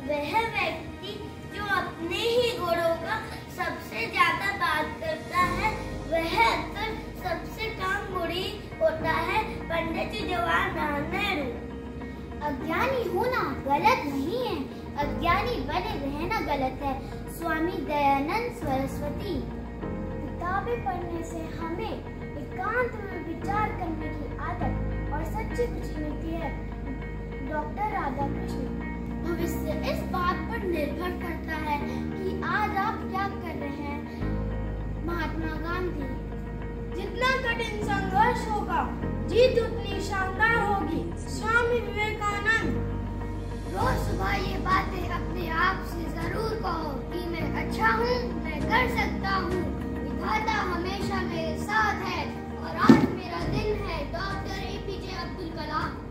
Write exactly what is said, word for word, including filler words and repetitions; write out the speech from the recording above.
वह व्यक्ति जो अपने ही गुणों का सबसे ज्यादा बात करता है वह अक्सर सबसे कम गुणी होता है। पंडित जवाहरलाल नेहरू। अज्ञानी होना गलत नहीं है, अज्ञानी बने रहना गलत है। स्वामी दयानंद सरस्वती। किताबें पढ़ने से हमें एकांत में विचार करने की आदत और सच्ची खुशी मिलती है। डॉक्टर राधाकृष्ण। भविष्य इस बात पर निर्भर करता है कि आज आप क्या कर रहे हैं। महात्मा गांधी। जितना कठिन संघर्ष होगा जीत उतनी शानदार होगी। स्वामी विवेकानंद। रोज सुबह ये बातें अपने आप से जरूर कहो कि मैं अच्छा हूँ, मैं कर सकता हूँ, विधाता हमेशा मेरे साथ है और आज मेरा दिन है। Doctor A P J Abdul Kalam.